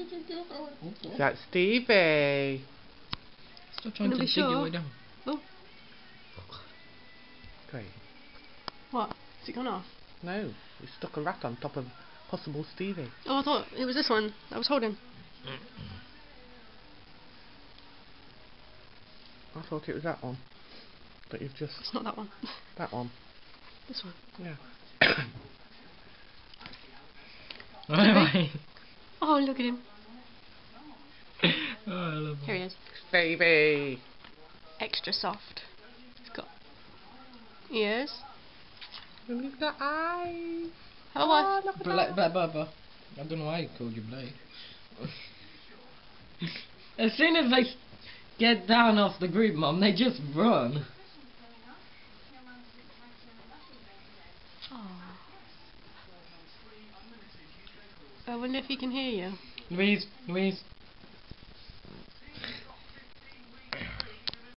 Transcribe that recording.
That's Stevie. Still trying to dig your way down. Oh. Great. What? Has it gone off? No, you stuck a rat on top of possible Stevie. Oh, I thought it was this one I was holding. I thought it was that one. But you've just... It's not that one. That one. This one. Yeah. Anyway. Oh, look at him. Oh, I love Here he is. Stevie! Extra soft. He's got ears. And he's got eyes. Oh, what? Look at Black, that. I don't know why he called you Blade. As soon as they get down off the group, Mum, they just run. Oh. I wonder if he can hear you. Louise,